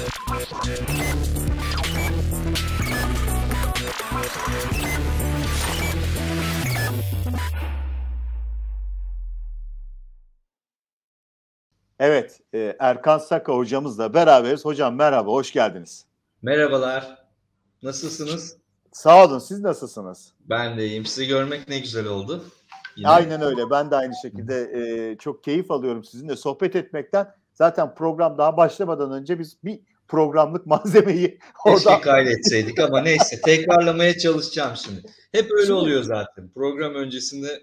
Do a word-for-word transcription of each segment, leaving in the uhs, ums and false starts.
Evet, e, Erkan Saka hocamızla beraberiz. Hocam merhaba, hoş geldiniz. Merhabalar, nasılsınız? Sağ olun, siz nasılsınız? Ben de iyiyim. Sizi görmek ne güzel oldu. Yine. Aynen öyle, ben de aynı şekilde e, çok keyif alıyorum sizinle sohbet etmekten. Zaten program daha başlamadan önce biz bir programlık malzemeyi Keşke orada... kaydetseydik ama neyse, tekrarlamaya çalışacağım şimdi. Hep öyle Şimdi... oluyor zaten. Program öncesinde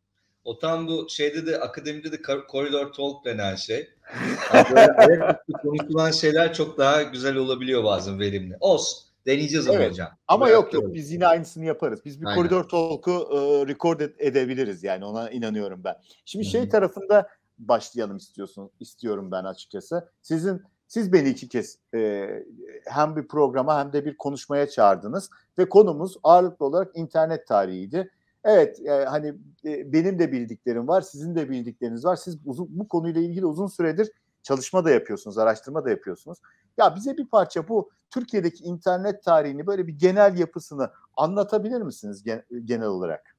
o tam bu şeyde de akademide de koridor talk denen şey. Yani böyle ayaküstü konuşulan şeyler çok daha güzel olabiliyor bazen, verimli. Olsun. Deneyeceğiz onu evet. hocam. Ama Buraya yok yok biz yine aynısını yaparız. Biz bir Aynen. koridor talk'u e, record edebiliriz yani, ona inanıyorum ben. Şimdi Hı-hı. şey tarafında başlayalım istiyorsun istiyorum ben açıkçası. Sizin siz beni iki kez e, hem bir programa hem de bir konuşmaya çağırdınız ve konumuz ağırlıklı olarak internet tarihiydi. Evet, e, hani e, benim de bildiklerim var, sizin de bildikleriniz var. Siz uzun, bu konuyla ilgili uzun süredir çalışma da yapıyorsunuz, araştırma da yapıyorsunuz. Ya bize bir parça bu Türkiye'deki internet tarihini, böyle bir genel yapısını anlatabilir misiniz genel olarak?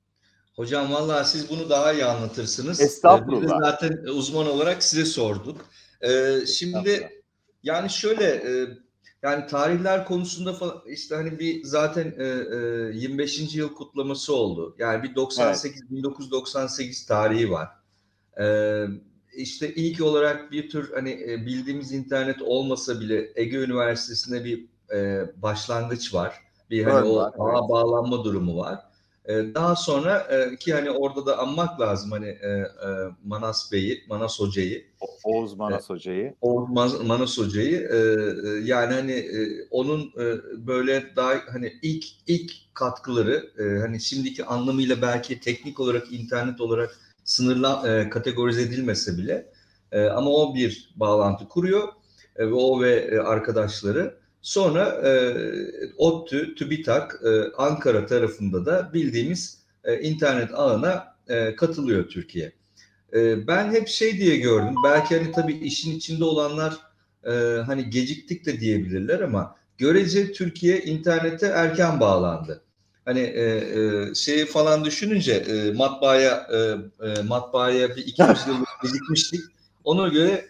Hocam vallahi siz bunu daha iyi anlatırsınız. Estağfurullah. Biz de zaten uzman olarak size sorduk. Ee, şimdi yani şöyle yani tarihler konusunda falan işte hani bir zaten yirmi beşinci yıl kutlaması oldu. Yani bir doksan sekiz evet. bin dokuz yüz doksan sekiz tarihi var. Ee, işte ilk olarak bir tür hani bildiğimiz internet olmasa bile Ege Üniversitesi'nde bir başlangıç var. Bir hani Ön o var, ağa evet. bağlanma durumu var. Daha sonra ki hani orada da anmak lazım hani Manas Bey'i, Manas Hoca'yı. Oğuz Manas Hoca'yı. Oğuz Manas Hoca'yı yani hani onun böyle daha hani ilk ilk katkıları hani şimdiki anlamıyla belki teknik olarak internet olarak sınırla kategorize edilmese bile ama o bir bağlantı kuruyor ve o ve arkadaşları. Sonra e, ODTÜ, TÜBİTAK, e, Ankara tarafında da bildiğimiz e, internet ağına e, katılıyor Türkiye. E, ben hep şey diye gördüm, belki hani tabii işin içinde olanlar e, hani geciktik de diyebilirler ama görece Türkiye internete erken bağlandı. Hani e, e, şeyi falan düşününce e, matbaaya e, e, matbaaya bir iki yüz yıl gecikmiştik. Ona göre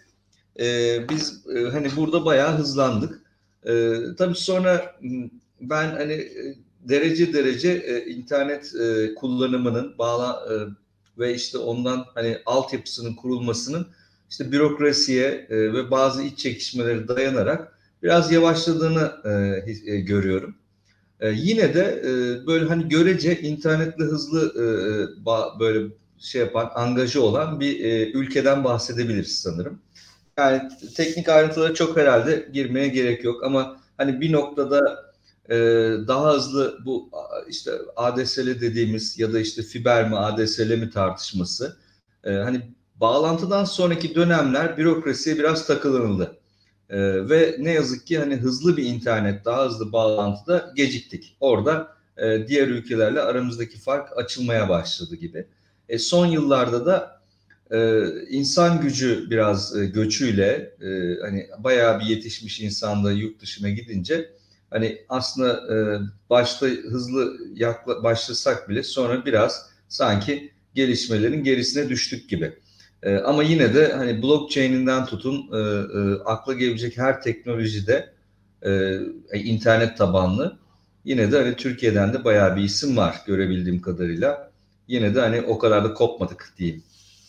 e, biz e, hani burada bayağı hızlandık. Ee, tabii sonra ben hani derece derece e, internet e, kullanımının bağla e, ve işte ondan hani altyapısının kurulmasının işte bürokrasiye e, ve bazı iç çekişmeleri dayanarak biraz yavaşladığını e, e, görüyorum. E, yine de e, böyle hani görece internetle hızlı e, ba, böyle şey yapan, angaja olan bir e, ülkeden bahsedebiliriz sanırım. Yani teknik ayrıntılara çok herhalde girmeye gerek yok ama hani bir noktada e, daha hızlı bu işte A D S L dediğimiz ya da işte fiber mi A D S L mi tartışması e, hani bağlantıdan sonraki dönemler bürokrasiye biraz takılındı. E, ve ne yazık ki hani hızlı bir internet, daha hızlı bağlantıda geciktik. Orada e, diğer ülkelerle aramızdaki fark açılmaya başladı gibi. E, son yıllarda da Ee, insan gücü biraz e, göçüyle e, hani bayağı bir yetişmiş insanda yurt dışına gidince hani aslında e, başta hızlı yakla, başlasak bile sonra biraz sanki gelişmelerin gerisine düştük gibi. E, ama yine de hani blockchain'inden tutun e, e, akla gelebilecek her teknolojide e, internet tabanlı yine de hani Türkiye'den de bayağı bir isim var görebildiğim kadarıyla. Yine de hani o kadar da kopmadık diyeyim.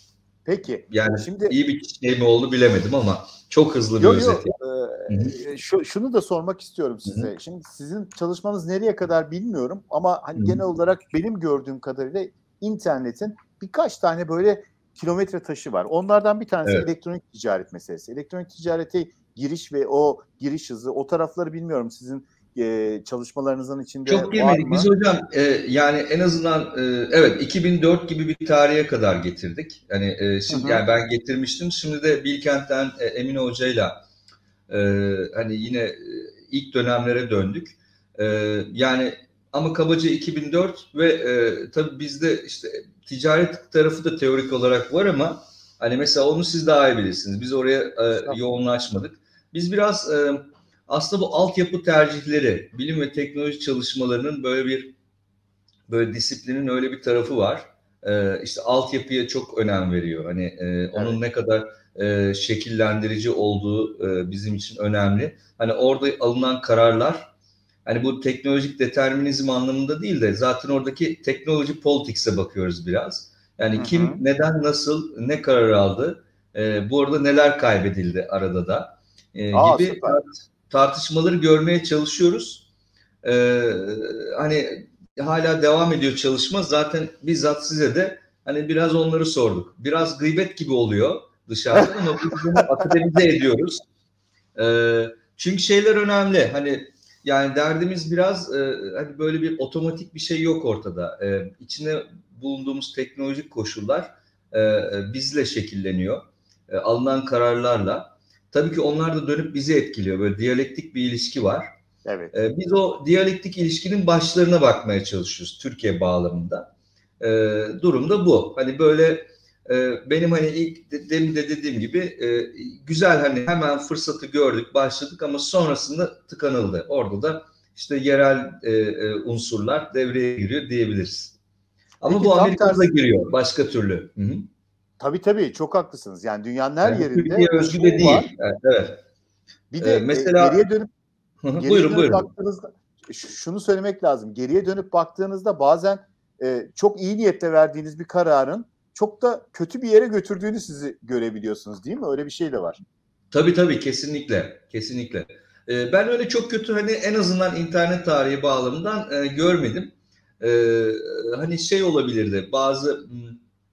Peki. Yani şimdi iyi bir şey mi oldu bilemedim ama çok hızlı bir yo, özet. Yo, e, şu, şunu da sormak istiyorum size. Hı-hı. Şimdi sizin çalışmanız nereye kadar bilmiyorum ama hani Hı-hı. genel olarak benim gördüğüm kadarıyla internetin birkaç tane böyle kilometre taşı var. Onlardan bir tanesi evet. elektronik ticaret meselesi. Elektronik ticarete giriş ve o giriş hızı, o tarafları bilmiyorum sizin e, çalışmalarınızın içinde çok girmedik. var mı? Biz hocam e, yani en azından e, evet iki bin dört gibi bir tarihe kadar getirdik. Yani e, şimdi Hı-hı. yani ben getirmiştim. Şimdi de Bilkent'ten e, Emine Hoca'yla e, hani yine e, ilk dönemlere döndük. E, yani ama kabaca iki bin dört ve e, tabii bizde işte ticaret tarafı da teorik olarak var ama hani mesela onu siz daha iyi bilirsiniz. Biz oraya e, yoğunlaşmadık. Biz biraz e, aslında bu altyapı tercihleri, bilim ve teknoloji çalışmalarının böyle bir böyle disiplinin öyle bir tarafı var. E, işte altyapıya çok önem veriyor. Hani e, onun Evet. ne kadar e, şekillendirici olduğu e, bizim için önemli. Hani orada alınan kararlar, hani bu teknolojik determinizm anlamında değil de zaten oradaki teknoloji politics'e bakıyoruz biraz. Yani Hı kim, hı. neden, nasıl, ne karar aldı, e, bu arada neler kaybedildi arada da e, Aa, gibi süper. tart- tartışmaları görmeye çalışıyoruz. E, Hani hala devam ediyor çalışma. Zaten bizzat size de hani biraz onları sorduk. Biraz gıybet gibi oluyor dışarıdan ama biz bunu akademize ediyoruz. Ee, Çünkü şeyler önemli. Hani yani derdimiz biraz e, hani böyle bir otomatik bir şey yok ortada. E, içine bulunduğumuz teknolojik koşullar e, e, bizle şekilleniyor. E, alınan kararlarla. Tabii ki onlar da dönüp bizi etkiliyor. Böyle diyalektik bir ilişki var. Evet. E, biz o diyalektik ilişkinin başlarına bakmaya çalışıyoruz Türkiye bağlamında. E, Durum da bu. Hani böyle e, benim hani ilk de, demin de dediğim gibi e, güzel, hani hemen fırsatı gördük, başladık ama sonrasında tıkanıldı. Orada da işte yerel e, e, unsurlar devreye giriyor diyebiliriz. Ama Peki bu tam Amerika'da da tersi. giriyor başka türlü. Hı hı. Tabii tabii, çok haklısınız. Yani dünyanın her Yani bu yerinde Türkiye bu özgü de çoğu var. değil. Evet. Evet. Bir E, de e, mesela geriye dönüp hı hı, geriye buyurun dönüp buyurun. baktığınızda ş- şunu söylemek lazım. Geriye dönüp baktığınızda bazen e, çok iyi niyetle verdiğiniz bir kararın çok da kötü bir yere götürdüğünü sizi görebiliyorsunuz, değil mi? Öyle bir şey de var. Tabii tabii, kesinlikle. Kesinlikle. Ee, ben öyle çok kötü, hani en azından internet tarihi bağlamından e, görmedim. Ee, Hani şey olabilirdi. Bazı hmm,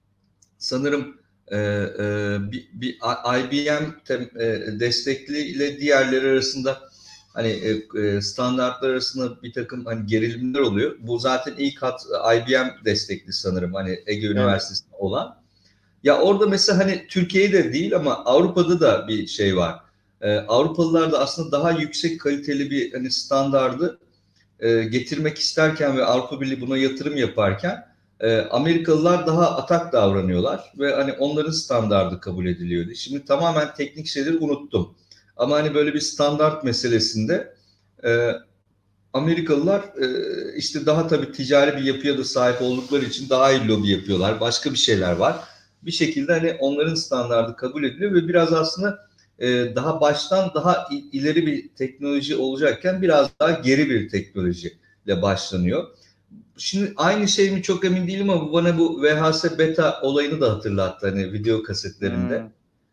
sanırım e, e, bir, bir I B M tem, e, destekli ile diğerleri arasında hani e, e, standartlar arasında bir takım hani gerilimler oluyor. Bu zaten ilk hat I B M destekli sanırım, hani Ege Evet. Üniversitesi'nde olan. Ya orada mesela hani Türkiye'de değil ama Avrupa'da da bir şey var. Ee, Avrupalılar da aslında daha yüksek kaliteli bir hani standardı e, getirmek isterken ve Avrupa Birliği buna yatırım yaparken e, Amerikalılar daha atak davranıyorlar ve hani onların standardı kabul ediliyordu. Şimdi tamamen teknik şeyleri unuttum. Ama hani böyle bir standart meselesinde e, Amerikalılar e, işte daha tabii ticari bir yapıya da sahip oldukları için daha iyi lobi yapıyorlar. Başka bir şeyler var. Bir şekilde hani onların standardı kabul ediliyor ve biraz aslında e, daha baştan daha ileri bir teknoloji olacakken biraz daha geri bir teknolojiyle başlanıyor. Şimdi aynı şey mi çok emin değilim ama bu bana bu V H S beta olayını da hatırlattı hani video kasetlerinde. Hmm.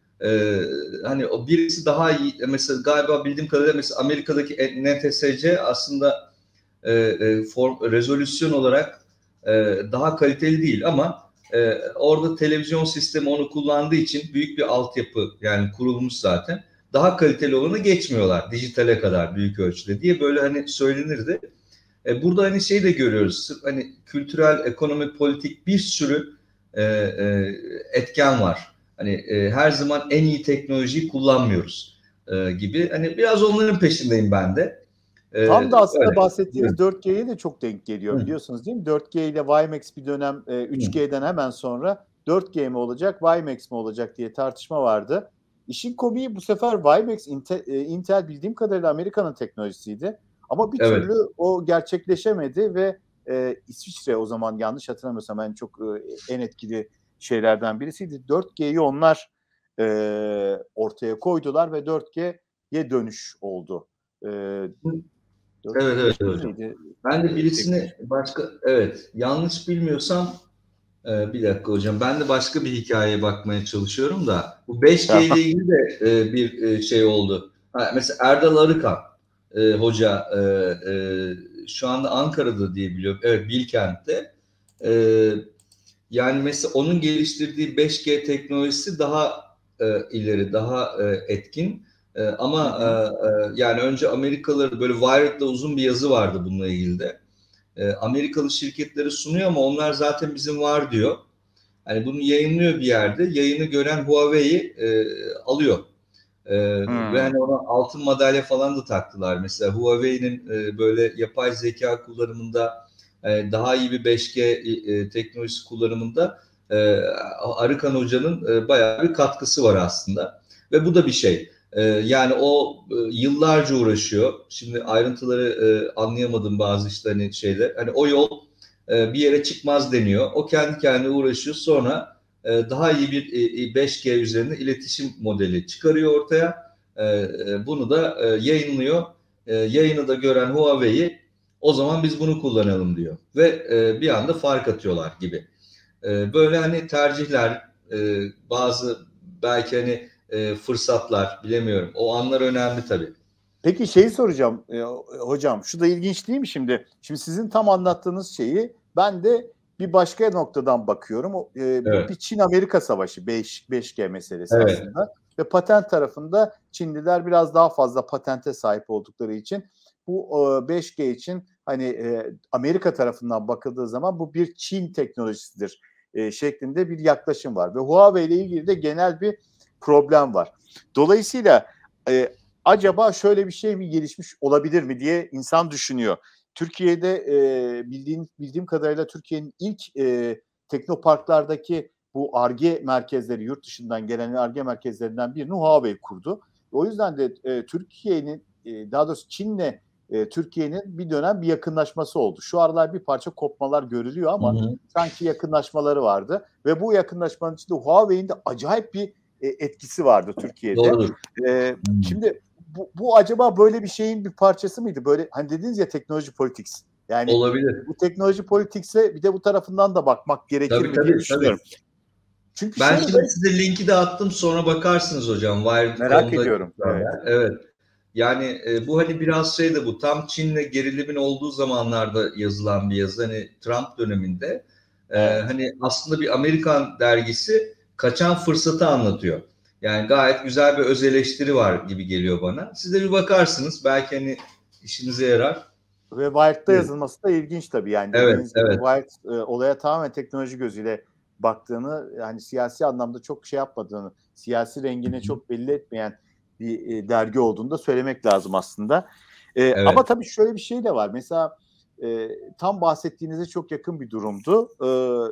Ee, Hani o birisi daha iyi, mesela galiba bildiğim kadarıyla mesela Amerika'daki N T S C aslında e, e, form, rezolüsyon olarak e, daha kaliteli değil ama e, orada televizyon sistemi onu kullandığı için büyük bir altyapı yani kurulmuş zaten. Daha kaliteli olanı geçmiyorlar dijitale kadar büyük ölçüde diye böyle hani söylenirdi. E, burada hani şey de görüyoruz. Sırf hani kültürel, ekonomi, politik bir sürü e, e, etken var. Hani e, her zaman en iyi teknolojiyi kullanmıyoruz e, gibi. Hani biraz onların peşindeyim ben de. E, Tam da aslında Öyle. bahsettiğiniz Buyurun. dört G'ye de çok denk geliyor, Hı, biliyorsunuz değil mi? dört G ile WiMAX bir dönem e, hı. üç G'den hemen sonra dört G mi olacak, WiMAX mi olacak diye tartışma vardı. İşin komiği, bu sefer WiMAX Intel, e, Intel bildiğim kadarıyla Amerika'nın teknolojisiydi. Ama bir Evet. türlü o gerçekleşemedi ve e, İsviçre, o zaman yanlış hatırlamıyorsam en çok e, en etkili şeylerden birisiydi. dört G'yi onlar e, ortaya koydular ve dört G'ye dönüş oldu. E, Evet, evet dört bin beş yüz hocam. miydi Ben de e, birisini teknoloji? başka, evet, yanlış bilmiyorsam e, bir dakika hocam, ben de başka bir hikayeye bakmaya çalışıyorum da bu beş G ile Tamam. ilgili de e, bir e, şey oldu. Ha, mesela Erdal Arıkan e, hoca e, e, şu anda Ankara'da diye biliyorum. Evet, Bilkent'te. E, Yani mesela onun geliştirdiği beş G teknolojisi daha e, ileri, daha e, etkin. E, Hı ama e, hı. e, yani önce Amerikalıları böyle Wired'da uzun bir yazı vardı bununla ilgili de. E, Amerikalı şirketleri sunuyor ama onlar zaten bizim var diyor. Hani bunu yayınlıyor bir yerde. Yayını gören Huawei'yi e, alıyor. E, Ve Hmm. hani ona altın madalya falan da taktılar. Mesela Huawei'nin e, böyle yapay zeka kullanımında e, daha iyi bir beş G e, teknolojisi kullanımında e, Arıkan Hoca'nın e, bayağı bir katkısı var aslında. Ve bu da bir şey. E, yani o e, yıllarca uğraşıyor. Şimdi ayrıntıları e, anlayamadım bazı işte hani şeyler. Hani o yol e, bir yere çıkmaz deniyor. O kendi kendine uğraşıyor. Sonra e, daha iyi bir e, beş G üzerinde iletişim modeli çıkarıyor ortaya. E, e, bunu da e, yayınlıyor. E, yayını da gören Huawei'yi o zaman biz bunu kullanalım diyor. Ve e, bir anda fark atıyorlar gibi. E, böyle hani tercihler, e, bazı belki hani e, fırsatlar, bilemiyorum. O anlar önemli tabii. Peki şeyi soracağım e, hocam, şu da ilginç değil mi şimdi? Şimdi sizin tam anlattığınız şeyi ben de bir başka noktadan bakıyorum. O, e, bu Evet. bir Çin-Amerika savaşı, beş G meselesi Evet. aslında. Ve patent tarafında Çinliler biraz daha fazla patente sahip oldukları için bu e, beş G için hani e, Amerika tarafından bakıldığı zaman bu bir Çin teknolojisidir e, şeklinde bir yaklaşım var. Ve Huawei ile ilgili de genel bir problem var. Dolayısıyla e, acaba şöyle bir şey mi gelişmiş olabilir mi diye insan düşünüyor. Türkiye'de e, bildiğim bildiğim kadarıyla Türkiye'nin ilk e, teknoparklardaki bu Ar-Ge merkezleri, yurt dışından gelen Ar-Ge merkezlerinden birini Huawei kurdu. O yüzden de e, Türkiye'nin e, daha doğrusu Çin'le e, Türkiye'nin bir dönem bir yakınlaşması oldu. Şu aralar bir parça kopmalar görülüyor ama hı hı. sanki yakınlaşmaları vardı ve bu yakınlaşmanın içinde Huawei'nin de acayip bir e, etkisi vardı Türkiye'de. Doğrudur. E, hmm. Şimdi bu, bu acaba böyle bir şeyin bir parçası mıydı? Böyle hani dediniz ya, teknoloji politics. Yani olabilir. Bu teknoloji politikse bir de bu tarafından da bakmak gerekir tabii, mi tabii, diye düşünüyorum. Tabii. Çünkü ben şöyle şimdi size linki de attım, sonra bakarsınız hocam. Merak Wired nokta com'da ediyorum. Evet. evet. Yani e, bu hani biraz şey de bu. Tam Çin'le gerilimin olduğu zamanlarda yazılan bir yazı. Hani Trump döneminde. Evet. E, hani aslında bir Amerikan dergisi kaçan fırsatı anlatıyor. Yani gayet güzel bir öz eleştiri var gibi geliyor bana. Siz de bir bakarsınız. Belki hani işinize yarar. Ve Wired'da evet. yazılması da ilginç tabii. Yani dediğiniz evet, gibi evet. Wired e, olaya tamamen teknoloji gözüyle baktığını, yani siyasi anlamda çok şey yapmadığını, siyasi rengini Hı-hı. çok belli etmeyen bir e, dergi olduğunu da söylemek lazım aslında. E, evet. Ama tabii şöyle bir şey de var. Mesela e, tam bahsettiğinize çok yakın bir durumdu. E,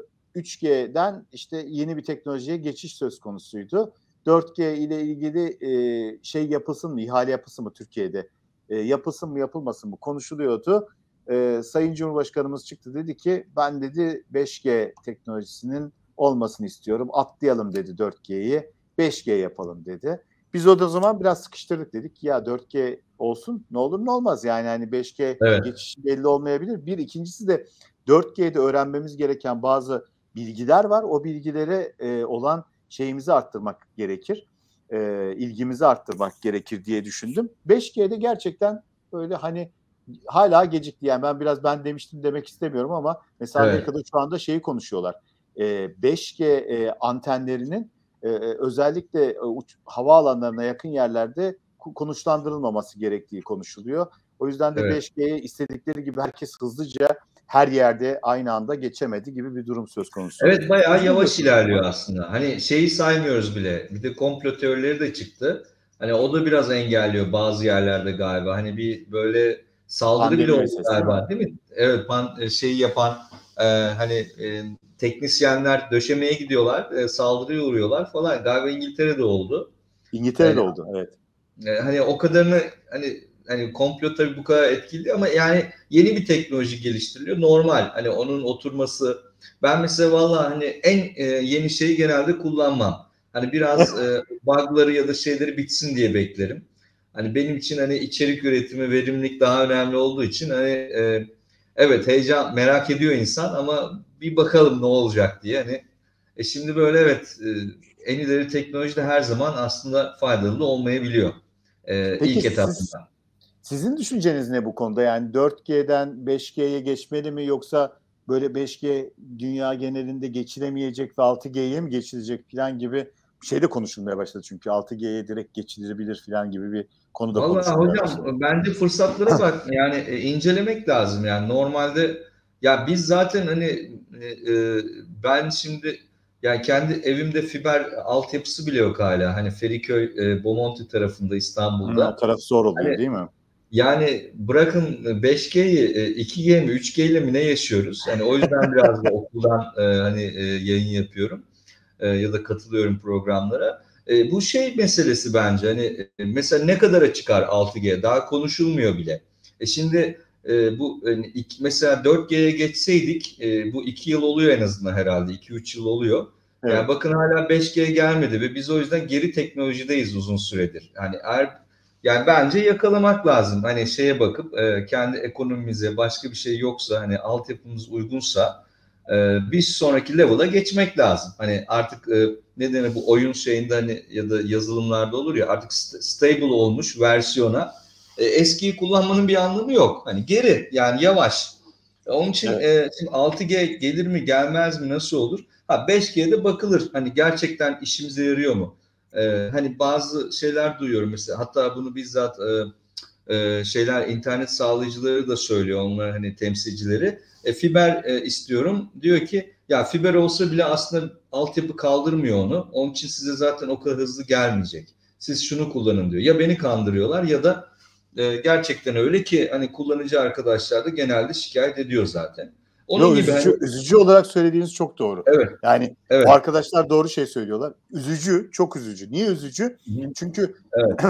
üç G'den işte yeni bir teknolojiye geçiş söz konusuydu. dört G ile ilgili e, şey yapılsın mı, ihale yapılsın mı Türkiye'de? E, yapılsın mı yapılmasın mı konuşuluyordu. E, Sayın Cumhurbaşkanımız çıktı, dedi ki ben dedi beş G teknolojisinin olmasını istiyorum. Atlayalım dedi dört G'yi. beş G yapalım dedi. Biz o da zaman biraz sıkıştırdık, dedik ya dört G olsun, ne olur ne olmaz yani hani beş G evet. geçişi belli olmayabilir. Bir ikincisi de dört G'de öğrenmemiz gereken bazı bilgiler var. O bilgilere e, olan şeyimizi arttırmak gerekir. E, ilgimizi arttırmak gerekir diye düşündüm. beş G'de gerçekten böyle hani hala gecikti. Yani ben biraz ben demiştim demek istemiyorum ama mesela evet. Amerika'da şu anda şeyi konuşuyorlar. E, beş G e, antenlerinin e, özellikle e, uç, havaalanlarına yakın yerlerde konuşlandırılmaması gerektiği konuşuluyor. O yüzden de evet. beş G'ye istedikleri gibi herkes hızlıca her yerde aynı anda geçemedi gibi bir durum söz konusu. Evet, bayağı yavaş ilerliyor aslında. Hani şeyi saymıyoruz bile. Bir de komplo teorileri de çıktı. Hani o da biraz engelliyor bazı yerlerde galiba. Hani bir böyle saldırı Pandemi bile oldu meselesi, galiba değil mi? Değil mi? Evet, pan, şeyi yapan e, hani e, teknisyenler döşemeye gidiyorlar, e, saldırıya uğruyorlar falan. Galiba İngiltere'de oldu. İngiltere'de e, oldu, evet. E, hani o kadarını hani hani komplo tabii bu kadar etkili ama yani yeni bir teknoloji geliştiriliyor. Normal. Hani onun oturması. Ben mesela vallahi hani en e, yeni şeyi genelde kullanmam. Hani biraz e, bug'ları ya da şeyleri bitsin diye beklerim. Hani benim için hani içerik üretimi, verimlilik daha önemli olduğu için hani e, evet, heyecan, merak ediyor insan ama bir bakalım ne olacak diye. Hani e şimdi böyle evet, e, en ileri teknoloji de her zaman aslında faydalı olmayabiliyor. E, Peki ilk siz, etapında. Sizin düşünceniz ne bu konuda? Yani dört G'den beş G'ye geçmeli mi, yoksa böyle beş G dünya genelinde geçilemeyecek ve altı G'ye mi geçilecek falan gibi bir şey de konuşulmaya başladı. Çünkü altı G'ye direkt geçilebilir falan gibi bir konu da Vallahi konuşulmaya hocam başladı. bence fırsatlara bak yani e, incelemek lazım yani normalde ya biz zaten hani e, e, ben şimdi yani kendi evimde fiber altyapısı bile yok hala, hani Feriköy, e, Bomonti tarafında İstanbul'da. Hı, o taraf zor oluyor hani, değil mi? Yani bırakın beş G'yi, iki G mi üç G ile mi ne yaşıyoruz? Hani o yüzden biraz da okuldan e, hani e, yayın yapıyorum e, ya da katılıyorum programlara. E, bu şey meselesi bence, hani e, mesela ne kadara çıkar altı G, daha konuşulmuyor bile. E şimdi e, bu hani, iki, mesela dört G'ye geçseydik, e, bu iki yıl oluyor en azından herhalde, iki üç yıl oluyor. Evet. Yani bakın hala beş G gelmedi ve biz o yüzden geri teknolojideyiz uzun süredir. Yani eğer, yani bence yakalamak lazım. Hani şeye bakıp e, kendi ekonomimize başka bir şey yoksa, hani altyapımız uygunsa e, bir sonraki level'a geçmek lazım. Hani artık e, ne denir bu oyun şeyinde, hani ya da yazılımlarda olur ya, artık st- stable olmuş versiyona e, eskiyi kullanmanın bir anlamı yok. Hani geri, yani yavaş. Onun için Evet. e, şimdi altı G gelir mi gelmez mi, nasıl olur? Ha, beş G'de bakılır. Hani gerçekten işimize yarıyor mu? E, hani bazı şeyler duyuyorum mesela. Hatta bunu bizzat e, e, şeyler, internet sağlayıcıları da söylüyor, onlar hani temsilcileri. E, fiber e, istiyorum. Diyor ki ya fiber olsa bile aslında altyapı kaldırmıyor onu. Onun için size zaten o kadar hızlı gelmeyecek. Siz şunu kullanın diyor. Ya beni kandırıyorlar ya da e, gerçekten öyle ki hani kullanıcı arkadaşlar da genelde şikayet ediyor zaten. Onun Yo, gibi hani, üzücü, üzücü olarak söylediğiniz çok doğru. evet, Yani o evet. arkadaşlar doğru şey söylüyorlar. Üzücü, çok üzücü. Niye üzücü? Hı-hı. Çünkü Evet.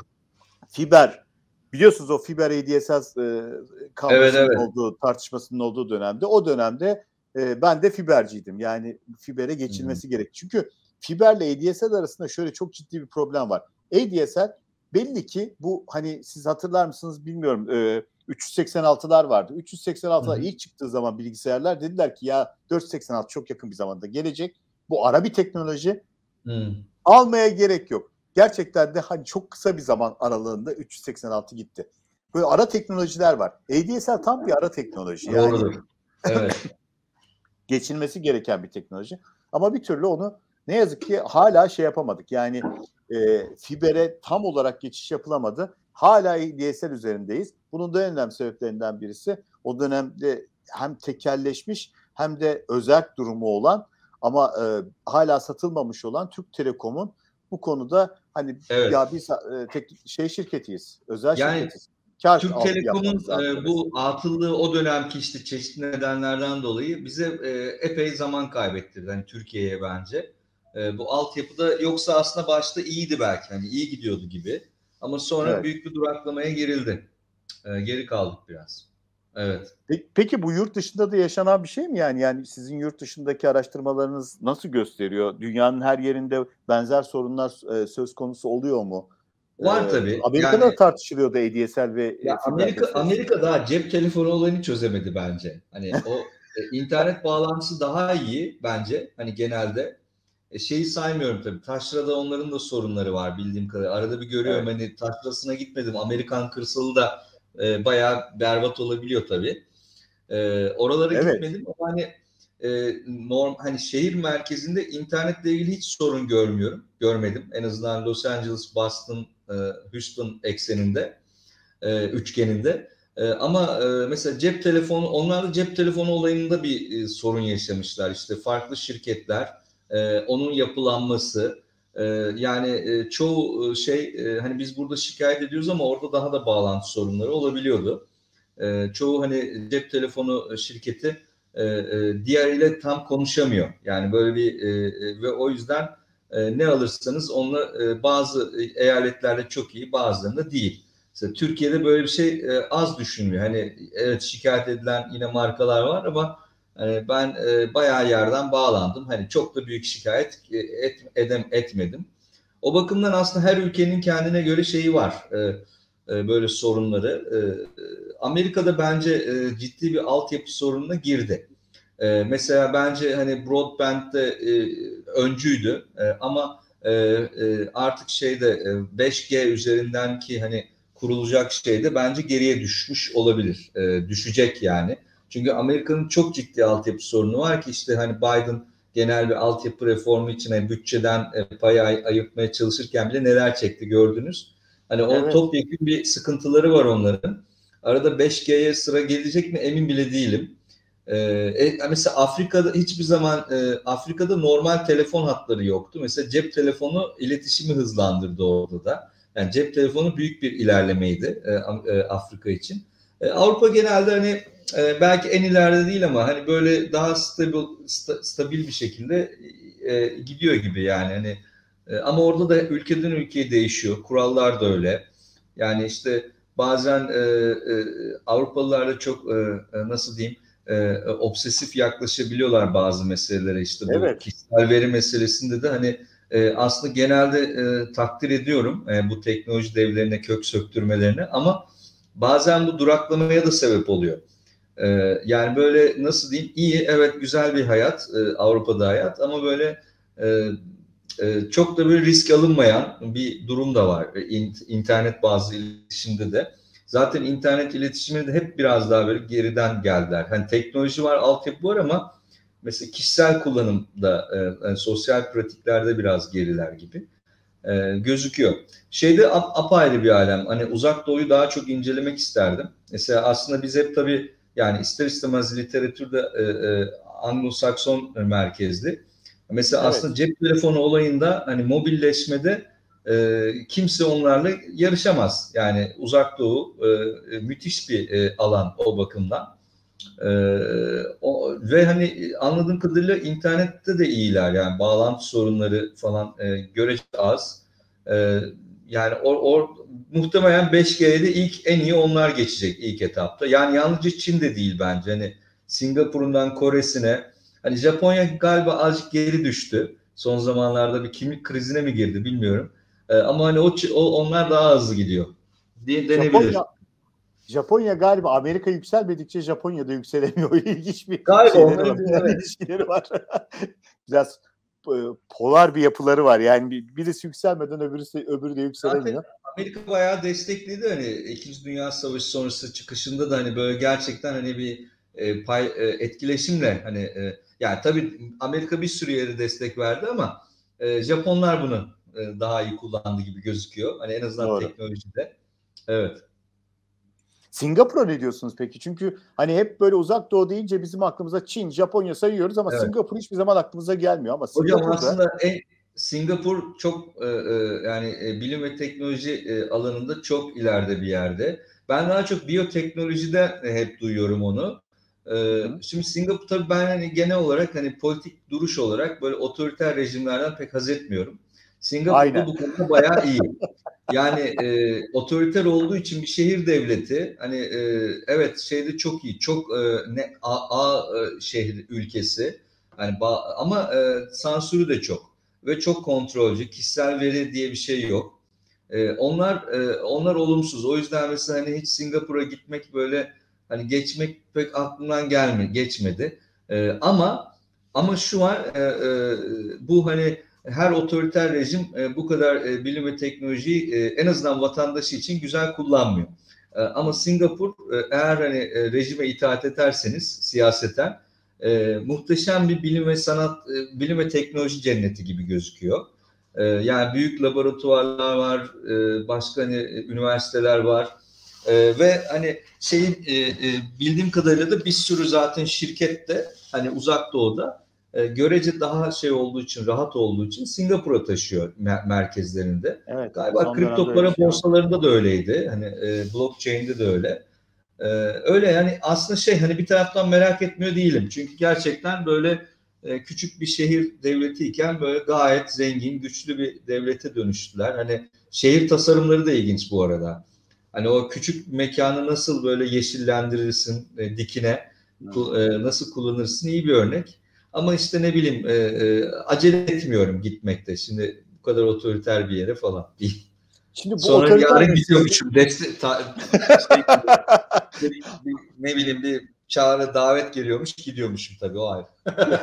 fiber, biliyorsunuz o fiber A D S L e, Evet, kavgasının evet. olduğu, tartışmasının olduğu dönemde, o dönemde e, ben de fiberciydim. Yani fibere Hı-hı. geçilmesi gerek. Çünkü fiberle A D S L arasında şöyle çok ciddi bir problem var. A D S L belli ki, bu hani siz hatırlar mısınız bilmiyorum, e, üç yüz seksen altılar vardı. üç yüz seksen altılar Hı-hı. ilk çıktığı zaman bilgisayarlar dediler ki ya dört yüz seksen altı çok yakın bir zamanda gelecek. Bu ara bir teknoloji. Hı. Almaya gerek yok. Gerçekten de hani çok kısa bir zaman aralığında üç yüz seksen altı gitti. Böyle ara teknolojiler var. A D S L tam bir ara teknoloji. Yani Doğrudur. Evet. geçilmesi gereken bir teknoloji. Ama bir türlü onu ne yazık ki hala şey yapamadık. Yani e, fibere tam olarak geçiş yapılamadı. Hala A D S L üzerindeyiz. Bunun da en önemli sebeplerinden birisi, o dönemde hem tekelleşmiş hem de özerk durumu olan ama e, hala satılmamış olan Türk Telekom'un bu konuda hani Evet. ya biz e, tek, şey şirketiyiz, özel Yani şirketiz. Kar Türk yapmamız Telekom'un lazım e, demesi. bu atıllığı o dönemki işte çeşitli nedenlerden dolayı bize e, epey zaman kaybettirdi. Hani Türkiye'ye bence. E, bu altyapıda, yoksa aslında başta iyiydi belki. Hani iyi gidiyordu gibi. Ama sonra Evet. büyük bir duraklamaya girildi. E, geri kaldık biraz. Evet. Peki bu yurt dışında da yaşanan bir şey mi yani? Yani sizin yurt dışındaki araştırmalarınız nasıl gösteriyor? Dünyanın her yerinde benzer sorunlar e, söz konusu oluyor mu? E, Var tabii. Amerika'da da Yani tartışılıyordu A D S L ve ya e, fiber Amerika meselesi. Amerika daha cep telefonu olayını çözemedi bence. Hani o e, internet bağlantısı daha iyi bence. Hani genelde. E, şeyi saymıyorum tabii. Taşra'da onların da sorunları var bildiğim kadarıyla. Arada bir görüyorum, Evet. hani Taşra'sına gitmedim. Amerikan kırsalı da e, bayağı berbat olabiliyor tabii. E, oralara Evet. gitmedim ama hani e, norm hani şehir merkezinde internetle ilgili hiç sorun görmüyorum. Görmedim. En azından Los Angeles, Boston, e, Houston ekseninde, e, üçgeninde. E, ama e, mesela cep telefonu, onlar da cep telefonu olayında bir e, sorun yaşamışlar. İşte farklı şirketler, e, onun yapılanması, e, yani e, çoğu e, şey, e, hani biz burada şikayet ediyoruz ama orada daha da bağlantı sorunları olabiliyordu. E, çoğu hani cep telefonu şirketi e, e, diğeriyle tam konuşamıyor. Yani böyle bir e, e, ve o yüzden e, ne alırsanız onunla e, bazı eyaletlerde çok iyi, bazılarında değil. Mesela Türkiye'de böyle bir şey e, az düşünülüyor. Hani evet, şikayet edilen yine markalar var ama hani ben e, bayağı yerden bağlandım. Hani çok da büyük şikayet e, et, edem etmedim. O bakımdan aslında her ülkenin kendine göre şeyi var. E, e, böyle sorunları. E, Amerika'da bence e, ciddi bir altyapı sorununa girdi. E, mesela bence hani broadband'de e, öncüydü e, ama e, e, artık şeyde e, beş G üzerinden ki hani kurulacak şeyde bence geriye düşmüş olabilir. E, düşecek yani. Çünkü Amerika'nın çok ciddi altyapı sorunu var ki işte hani Biden genel bir altyapı reformu için hani bütçeden e, pay ay- ayırtmaya çalışırken bile neler çekti gördünüz. Hani o Evet. topyekun bir sıkıntıları var onların. Arada beş G'ye sıra gelecek mi emin bile değilim. Ee, mesela Afrika'da hiçbir zaman e, Afrika'da normal telefon hatları yoktu. Mesela cep telefonu iletişimi hızlandırdı orada da. Yani cep telefonu büyük bir ilerlemeydi e, e, Afrika için. E, Avrupa genelde hani e, belki en ileride değil ama hani böyle daha stabil sta, stabil bir şekilde e, gidiyor gibi yani. Hani E, ama orada da ülkeden ülkeye değişiyor. Kurallar da öyle. Yani işte bazen e, e, Avrupalılar da çok e, nasıl diyeyim e, obsesif yaklaşabiliyorlar bazı meselelere. İşte bu Evet. kişisel veri meselesinde de hani e, aslında genelde e, takdir ediyorum e, bu teknoloji devlerine kök söktürmelerini, ama bazen bu duraklamaya da sebep oluyor. E, yani böyle nasıl diyeyim, iyi, evet, güzel bir hayat, e, Avrupa'da hayat, ama böyle e, e, çok da böyle risk alınmayan bir durum da var. İnternet bazlı iletişimde de. Zaten internet iletişiminde de hep biraz daha böyle geriden geldiler. Hani teknoloji var, altyapı var, ama mesela kişisel kullanımda, e, e, sosyal pratiklerde biraz geriler gibi e, gözüküyor. Şeyde ap, apayrı bir alem. Hani Uzak Doğu'yu daha çok incelemek isterdim. Mesela aslında biz hep tabii yani ister istemez literatürde e, e, Anglo-Sakson merkezli. Mesela Evet. aslında cep telefonu olayında hani mobilleşmede e, kimse onlarla yarışamaz. Yani Uzak Doğu e, müthiş bir e, alan o bakımdan. Ee, o, ve hani anladığım kadarıyla internette de iyiler, yani bağlantı sorunları falan e, görece az. Ee, yani or, or, muhtemelen beş G'de ilk en iyi onlar geçecek ilk etapta. Yani yalnızca Çin de değil bence. Hani Singapur'undan Kore'sine, hani Japonya galiba azıcık geri düştü. Son zamanlarda bir kimlik krizine mi girdi bilmiyorum. Ee, ama hani o, o onlar daha hızlı gidiyor diye denebilir. Japonya Japonya galiba Amerika yükselmedikçe Japonya'da yükselemiyor. İlginç bir Galiba şeyleri onların var. bir, Yani evet. ilişkileri var. Biraz e, polar bir yapıları var. Yani bir- birisi yükselmeden öbürüsü öbürü de Zaten yükselemiyor. Amerika bayağı destekledi, hani İkinci Dünya Savaşı sonrası çıkışında da hani böyle gerçekten hani bir e, pay e, etkileşimle hani e, yani tabii Amerika bir sürü yere destek verdi, ama e, Japonlar bunu e, daha iyi kullandı gibi gözüküyor. Hani en azından Doğru. teknolojide. Evet. Singapur'a ne diyorsunuz peki? Çünkü hani hep böyle uzak doğu deyince bizim aklımıza Çin, Japonya sayıyoruz ama Evet. Singapur hiçbir zaman aklımıza gelmiyor. Ama Hocam Singapur'da aslında en, Singapur çok e, e, yani e, bilim ve teknoloji e, alanında çok ileride bir yerde. Ben daha çok biyoteknolojide e, hep duyuyorum onu. hı E, hı. şimdi Singapur tabii ben hani genel olarak hani politik duruş olarak böyle otoriter rejimlerden pek haz etmiyorum. Singapur'da Aynen. bu konuda bayağı iyi. Yani e, otoriter olduğu için bir şehir devleti, hani e, evet şeyde çok iyi, çok e, ne A, A e, şehri ülkesi, hani ba- ama e, sansürü de çok ve çok kontrolcü, kişisel veri diye bir şey yok. E, onlar e, onlar olumsuz. O yüzden mesela hani hiç Singapur'a gitmek böyle hani geçmek pek aklımdan gelme geçmedi. E, ama ama şu var, e, e, bu hani her otoriter rejim e, bu kadar e, bilim ve teknolojiyi e, en azından vatandaşı için güzel kullanmıyor. E, ama Singapur e, eğer hani e, rejime itaat ederseniz siyaseten e, muhteşem bir bilim ve sanat, e, bilim ve teknoloji cenneti gibi gözüküyor. E, yani büyük laboratuvarlar var, e, başka hani üniversiteler var. E, ve hani şeyin e, e, bildiğim kadarıyla da bir sürü zaten şirket de hani Uzak Doğu'da e, görece daha şey olduğu için, rahat olduğu için Singapur'a taşıyor mer- merkezlerinde. Evet. Galiba Son dönemde öyle bir kripto para şey var. borsalarında da öyleydi. Hani e, blockchain'de de öyle. E, öyle yani aslında şey, hani bir taraftan merak etmiyor değilim. Çünkü gerçekten böyle e, küçük bir şehir devletiyken böyle gayet zengin, güçlü bir devlete dönüştüler. Hani şehir tasarımları da ilginç bu arada. Hani o küçük mekanı nasıl böyle yeşillendirirsin, e, dikine Evet. ku- e, nasıl kullanırsın, iyi bir örnek. Ama işte ne bileyim e, e, acele etmiyorum gitmekte. Şimdi bu kadar otoriter bir yere falan değil. Şimdi bu Sonra otoriter yarın meselesi gidiyormuşum. Destek, ta, şey, bir, bir, ne bileyim bir çağrı davet geliyormuş, gidiyormuşum tabii, o ayrı.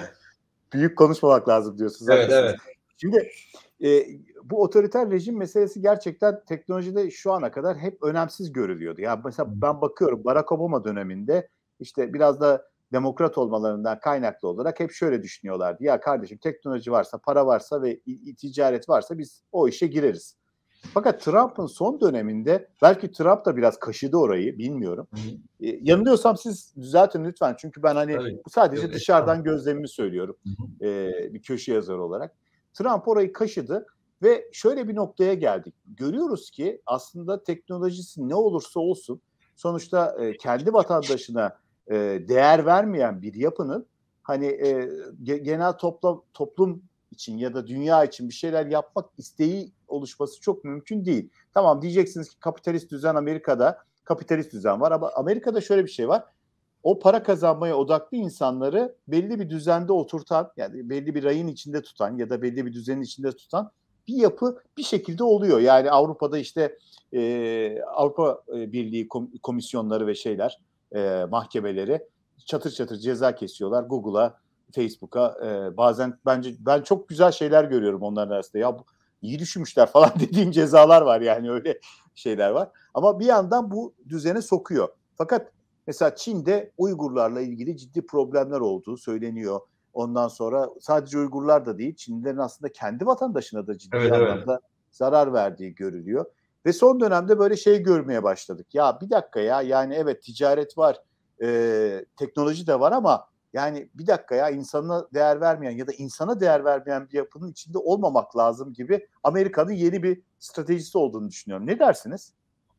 büyük konuşmamak lazım diyorsunuz. Evet, Haklısınız. evet. Şimdi e, bu otoriter rejim meselesi gerçekten teknolojide şu ana kadar hep önemsiz görülüyordu. Ya mesela ben bakıyorum Barack Obama döneminde işte biraz da demokrat olmalarından kaynaklı olarak hep şöyle düşünüyorlardı. Ya kardeşim teknoloji varsa, para varsa ve ticaret varsa biz o işe gireriz. Fakat Trump'ın son döneminde belki Trump da biraz kaşıdı orayı bilmiyorum. Hı-hı. E, yanılıyorsam siz düzeltin lütfen. Çünkü ben hani Tabii. bu sadece Yok, estağfurullah. dışarıdan gözlemimi söylüyorum. Hı-hı. E, bir köşe yazarı olarak. Trump orayı kaşıdı ve şöyle bir noktaya geldik. Görüyoruz ki aslında teknolojisi ne olursa olsun sonuçta e, kendi vatandaşına e, değer vermeyen bir yapının hani e, genel toplam, toplum için ya da dünya için bir şeyler yapmak isteği oluşması çok mümkün değil. Tamam, diyeceksiniz ki kapitalist düzen Amerika'da, kapitalist düzen var ama Amerika'da şöyle bir şey var. O para kazanmaya odaklı insanları belli bir düzende oturtan, yani belli bir rayın içinde tutan ya da belli bir düzenin içinde tutan bir yapı bir şekilde oluyor. Yani Avrupa'da işte e, Avrupa Birliği komisyonları ve şeyler, e, mahkemeleri çatır çatır ceza kesiyorlar Google'a, Facebook'a. E, bazen bence ben çok güzel şeyler görüyorum onların arasında. Ya bu, iyi düşünmüşler falan dediğim cezalar var, yani öyle şeyler var. Ama bir yandan bu düzene sokuyor. Fakat mesela Çin'de Uygurlarla ilgili ciddi problemler olduğu söyleniyor. Ondan sonra sadece Uygurlar da değil, Çinlilerin aslında kendi vatandaşına da ciddi Evet, anlamda evet. zarar verdiği görülüyor. Ve son dönemde böyle şey görmeye başladık. Ya bir dakika ya, yani evet ticaret var, e, teknoloji de var ama yani bir dakika ya, insana değer vermeyen ya da insana değer vermeyen bir yapının içinde olmamak lazım gibi Amerika'nın yeni bir stratejisi olduğunu düşünüyorum. Ne dersiniz?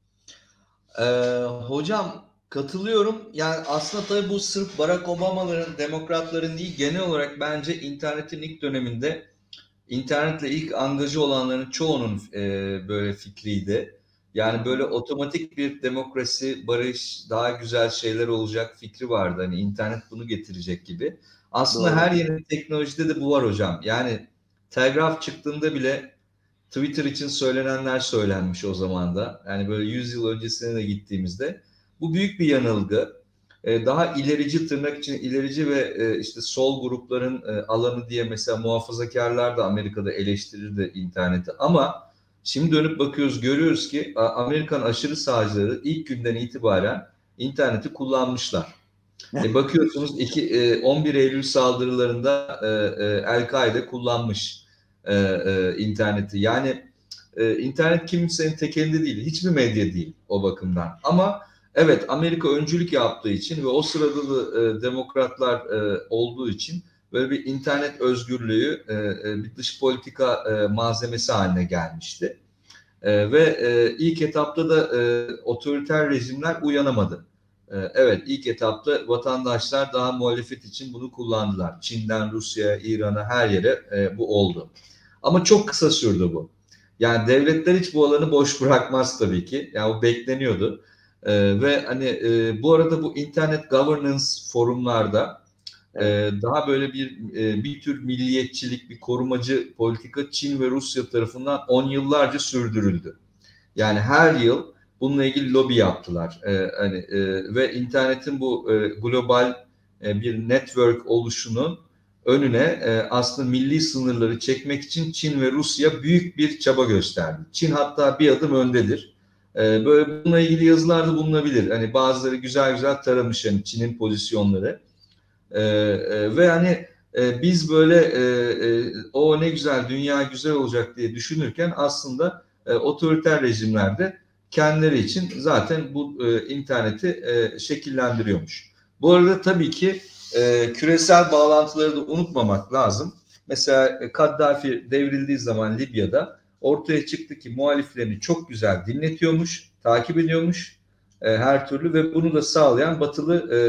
Ee, hocam katılıyorum. Yani aslında tabii bu sırf Barack Obama'ların, demokratların değil, genel olarak bence internetin ilk döneminde internetle ilk angajı olanların çoğunun e, böyle fikriydi. Yani böyle otomatik bir demokrasi, barış, daha güzel şeyler olacak fikri vardı. Hani internet bunu getirecek gibi. Aslında Doğru. her yeni teknolojide de bu var hocam. Yani telgraf çıktığında bile Twitter için söylenenler söylenmiş o zaman da. Yani böyle yüz yıl öncesine de gittiğimizde. Bu büyük bir yanılgı. Ee, daha ilerici, tırnak için ilerici ve e, işte sol grupların e, alanı diye mesela muhafazakarlar da Amerika'da eleştirirdi interneti. Ama şimdi dönüp bakıyoruz, görüyoruz ki Amerikan aşırı sağcıları ilk günden itibaren interneti kullanmışlar. E, bakıyorsunuz iki, e, on bir Eylül saldırılarında e, e, El-Kaide kullanmış e, e, interneti. Yani e, internet kimsenin tek elinde değil. Hiçbir medya değil o bakımdan. Ama evet, Amerika öncülük yaptığı için ve o sırada da e, demokratlar e, olduğu için böyle bir internet özgürlüğü e, e, bir dış politika e, malzemesi haline gelmişti. E, ve e, ilk etapta da e, otoriter rejimler uyanamadı. E, evet, ilk etapta vatandaşlar daha muhalefet için bunu kullandılar. Çin'den Rusya'ya, İran'a, her yere e, bu oldu. Ama çok kısa sürdü bu. Yani devletler hiç bu alanı boş bırakmaz tabii ki. Yani o bekleniyordu. E, ve hani e, bu arada bu internet governance forumlarda evet. Daha böyle bir bir tür milliyetçilik, bir korumacı politika Çin ve Rusya tarafından on yıllarca sürdürüldü. Yani her yıl bununla ilgili lobi yaptılar. Ee, hani e, ve internetin bu e, global e, bir network oluşunun önüne e, aslında milli sınırları çekmek için Çin ve Rusya büyük bir çaba gösterdi. Çin hatta bir adım öndedir. E, böyle bununla ilgili yazılar da bulunabilir. Hani bazıları güzel güzel taramış yani Çin'in pozisyonları. Ee, e, ve hani e, biz böyle e, e, o ne güzel, dünya güzel olacak diye düşünürken aslında e, otoriter rejimlerde kendileri için zaten bu e, interneti e, şekillendiriyormuş. Bu arada tabii ki e, küresel bağlantıları da unutmamak lazım. Mesela Kaddafi devrildiği zaman Libya'da ortaya çıktı ki muhaliflerini çok güzel dinletiyormuş, takip ediyormuş e, her türlü ve bunu da sağlayan batılı e,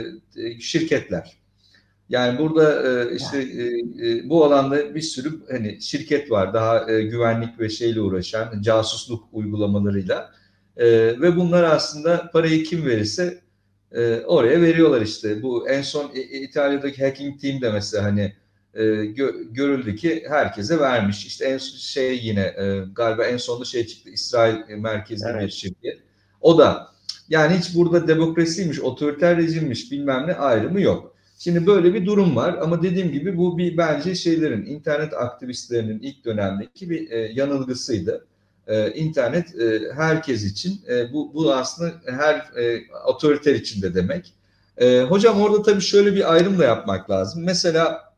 e, şirketler. Yani burada e, işte e, e, bu alanda bir sürü hani şirket var daha e, güvenlik ve şeyle uğraşan casusluk uygulamalarıyla e, ve bunlar aslında parayı kim verirse e, oraya veriyorlar işte. Bu en son e, İtalya'daki Hacking Team de mesela hani e, gö- görüldü ki herkese vermiş. İşte en şey yine e, galiba en sonunda şey çıktı, İsrail merkezli evet. bir şirket. O da yani hiç burada demokrasiymiş, otoriter rejimmiş bilmem ne ayrımı yok. Şimdi böyle bir durum var ama dediğim gibi bu bir bence şeylerin, internet aktivistlerinin ilk dönemdeki bir e, yanılgısıydı. E, internet e, herkes için, e, bu, bu aslında her e, otoriter için de demek. E, hocam orada tabii şöyle bir ayrım da yapmak lazım. Mesela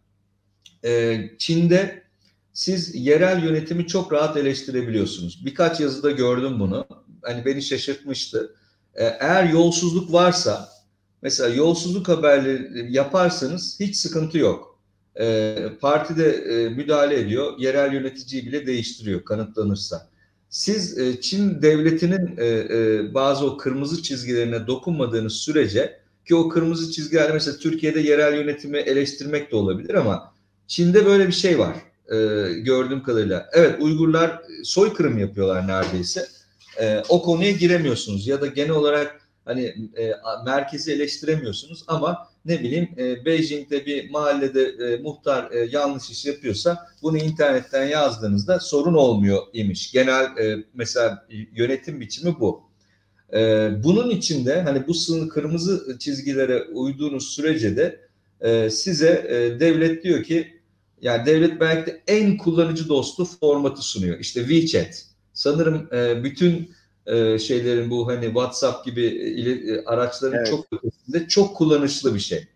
e, Çin'de siz yerel yönetimi çok rahat eleştirebiliyorsunuz. Birkaç yazıda gördüm bunu. Hani beni şaşırtmıştı. E, eğer yolsuzluk varsa, mesela yolsuzluk haberleri yaparsanız hiç sıkıntı yok. E, parti de e, müdahale ediyor, yerel yöneticiyi bile değiştiriyor kanıtlanırsa. Siz e, Çin devletinin e, e, bazı o kırmızı çizgilerine dokunmadığınız sürece, ki o kırmızı çizgiler mesela Türkiye'de yerel yönetimi eleştirmek de olabilir ama Çin'de böyle bir şey var. e, gördüğüm kadarıyla. Evet, Uygurlar soykırım yapıyorlar neredeyse. E, o konuya giremiyorsunuz ya da genel olarak hani e, merkezi eleştiremiyorsunuz ama ne bileyim e, Beijing'de bir mahallede e, muhtar e, yanlış iş yapıyorsa bunu internetten yazdığınızda sorun olmuyor imiş. Genel e, mesela yönetim biçimi bu. E, bunun içinde hani bu sınır kırmızı çizgilere uyduğunuz sürece de e, size e, devlet diyor ki yani devlet belki de en kullanıcı dostu formatı sunuyor. İşte WeChat. Sanırım e, bütün e, şeylerin bu hani WhatsApp gibi e, araçların Evet. çok ötesinde çok kullanışlı bir şey.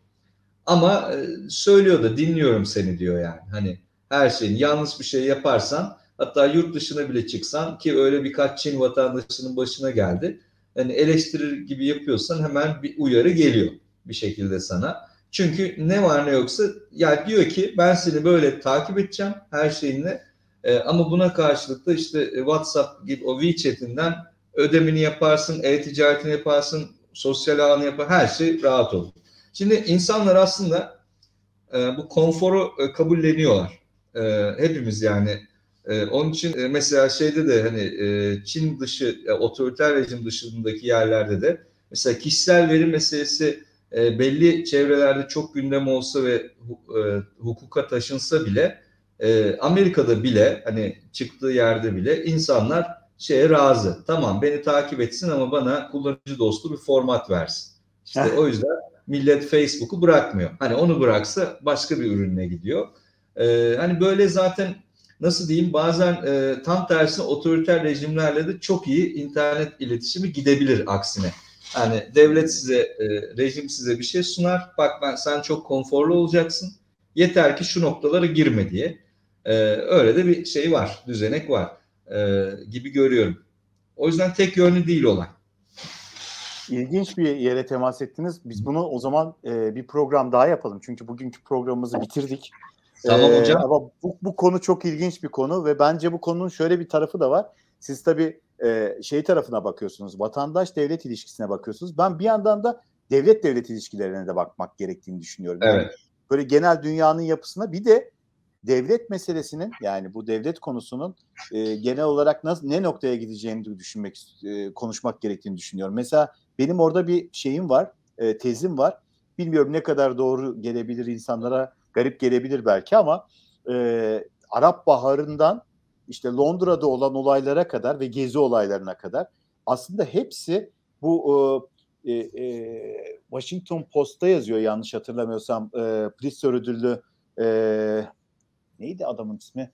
Ama e, söylüyor da dinliyorum seni diyor yani. Hani her şeyin yanlış bir şey yaparsan hatta yurt dışına bile çıksan ki öyle birkaç Çin vatandaşının başına geldi. Hani eleştirir gibi yapıyorsan hemen bir uyarı geliyor bir şekilde sana. Çünkü ne var ne yoksa ya diyor ki ben seni böyle takip edeceğim her şeyinle e, ama buna karşılık da işte WhatsApp gibi o WeChat'inden ödemeni yaparsın, e-ticaretini yaparsın, sosyal ağını yapar, her şey rahat olur. Şimdi insanlar aslında e, bu konforu e, kabulleniyorlar. E, hepimiz yani. E, onun için e, mesela şeyde de hani e, Çin dışı, e, otoriter rejim dışındaki yerlerde de mesela kişisel veri meselesi e, belli çevrelerde çok gündem olsa ve e, hukuka taşınsa bile e, Amerika'da bile hani çıktığı yerde bile insanlar şeye razı. Tamam beni takip etsin ama bana kullanıcı dostu bir format versin. İşte o yüzden millet Facebook'u bırakmıyor. Hani onu bıraksa başka bir ürüne gidiyor. Ee, hani böyle zaten nasıl diyeyim bazen e, tam tersine otoriter rejimlerle de çok iyi internet iletişimi gidebilir aksine. Yani devlet size, e, rejim size bir şey sunar. Bak ben sen çok konforlu olacaksın. Yeter ki şu noktalara girme diye. Ee, öyle de bir şey var, düzenek var e, gibi görüyorum. O yüzden tek yönlü değil olay. İlginç bir yere temas ettiniz. Biz bunu o zaman e, bir program daha yapalım. Çünkü bugünkü programımızı bitirdik. Tamam E, hocam. ama bu, bu konu çok ilginç bir konu ve bence bu konunun şöyle bir tarafı da var. Siz tabii e, şey tarafına bakıyorsunuz. Vatandaş-devlet ilişkisine bakıyorsunuz. Ben bir yandan da devlet-devlet ilişkilerine de bakmak gerektiğini düşünüyorum. Yani Evet. böyle genel dünyanın yapısına bir de devlet meselesinin yani bu devlet konusunun e, genel olarak nasıl ne noktaya gideceğini düşünmek e, konuşmak gerektiğini düşünüyorum. Mesela benim orada bir şeyim var, e, tezim var. Bilmiyorum ne kadar doğru gelebilir insanlara, garip gelebilir belki ama e, Arap Baharı'ndan işte Londra'da olan olaylara kadar ve gezi olaylarına kadar aslında hepsi bu e, e, Washington Post'ta yazıyor yanlış hatırlamıyorsam e, Pulitzer ödüllü e, neydi adamın ismi?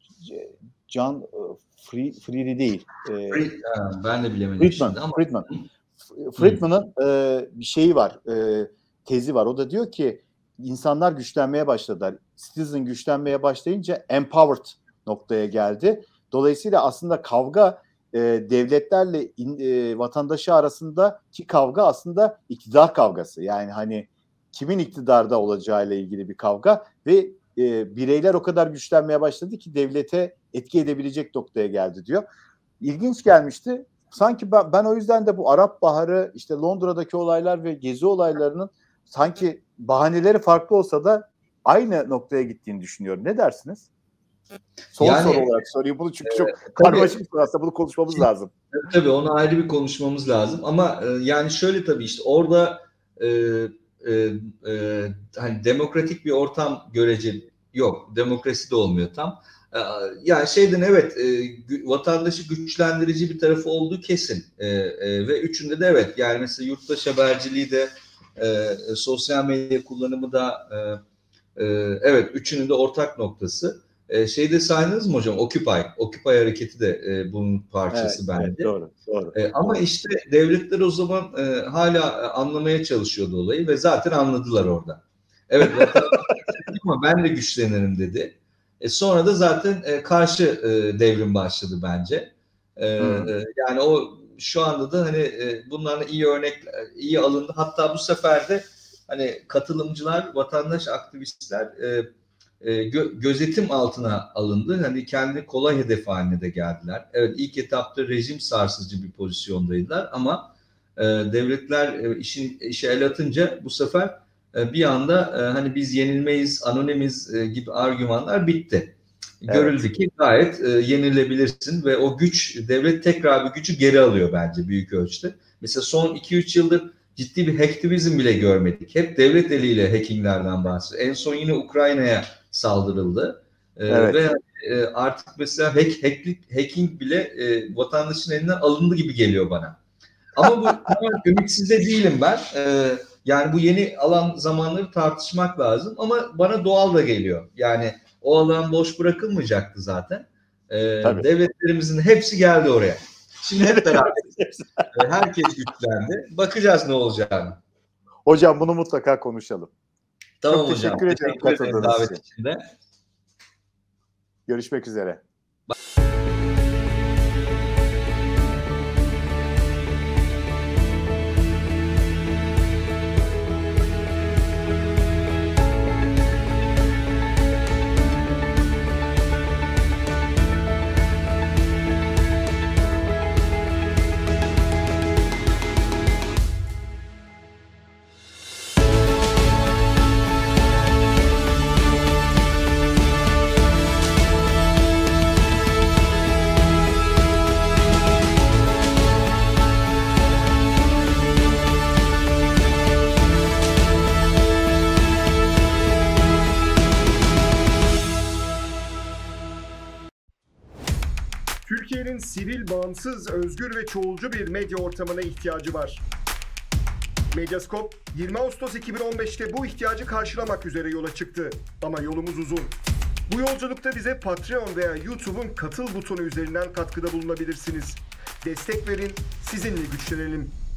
John Free, Freedy değil. E, Ben de bilemedim Friedman. şimdi ama. Friedman. Friedman'ın e, bir şeyi var, e, tezi var. O da diyor ki insanlar güçlenmeye başladılar. Citizen güçlenmeye başlayınca empowered noktaya geldi. Dolayısıyla aslında kavga e, devletlerle in, e, vatandaşı arasındaki kavga aslında iktidar kavgası. Yani hani kimin iktidarda olacağıyla ilgili bir kavga ve e, bireyler o kadar güçlenmeye başladı ki devlete etki edebilecek noktaya geldi diyor. İlginç gelmişti. Sanki ben, ben o yüzden de bu Arap Baharı, işte Londra'daki olaylar ve gezi olaylarının sanki bahaneleri farklı olsa da aynı noktaya gittiğini düşünüyorum. Ne dersiniz? Son yani, soru olarak sorayım bunu çünkü e, çok karmaşık aslında bunu konuşmamız şimdi, lazım. Tabii onu ayrı bir konuşmamız lazım ama e, yani şöyle tabii işte orada e, e, e, hani demokratik bir ortam görece yok. Demokrasi de olmuyor tam. E, yani şeyden evet e, vatandaşı güçlendirici bir tarafı olduğu kesin. E, e, ve üçünde de evet yani mesela yurttaş haberciliği de e, sosyal medya kullanımı da e, e, evet üçünün de ortak noktası. E, şeyde saydınız mı hocam? Occupy. Occupy hareketi de e, bunun parçası Evet, bence. evet, doğru, doğru. E, ama doğru. işte devletler o zaman e, hala anlamaya çalışıyordu olayı ve zaten anladılar orada. Evet vatandaş ama ben de güçlenirim dedi. E, sonra da zaten e, karşı e, devrim başladı bence. E, Hmm. e, yani o şu anda da hani e, bunların iyi örnek iyi alındı. Hatta bu sefer de hani katılımcılar, vatandaş aktivistler e, e, gö- gözetim altına alındı. Hani kendi kolay hedef haline de geldiler. Evet ilk etapta rejim sarsıcı bir pozisyondaydılar ama e, devletler e, işin işe el atınca bu sefer e, bir anda e, hani biz yenilmeyiz, anonimiz e, gibi argümanlar bitti. görüldü ki gayet e, yenilebilirsin ve o güç, devlet tekrar bir gücü geri alıyor bence büyük ölçüde. Mesela son iki üç yıldır ciddi bir hacktivizm bile görmedik. Hep devlet eliyle hackinglerden bahsediyor. En son yine Ukrayna'ya saldırıldı. E, Evet. Ve e, artık mesela hack, hacklik, hacking bile e, vatandaşın elinden alındı gibi geliyor bana. Ama bu ümitsiz de değilim ben. E, yani bu yeni alan zamanları tartışmak lazım ama bana doğal da geliyor. Yani o alan boş bırakılmayacaktı zaten. Ee, devletlerimizin hepsi geldi oraya. Şimdi hep beraber. Herkes güçlendi. Bakacağız ne olacağını. Hocam bunu mutlaka konuşalım. Tamam Çok hocam. teşekkür ederim katıldığınız için. Görüşmek üzere. Türkiye'nin sivil, bağımsız, özgür ve çoğulcu bir medya ortamına ihtiyacı var. Medyascope, yirmi Ağustos iki bin on beş'te bu ihtiyacı karşılamak üzere yola çıktı. Ama yolumuz uzun. Bu yolculukta bize Patreon veya YouTube'un katıl butonu üzerinden katkıda bulunabilirsiniz. Destek verin, sizinle güçlenelim.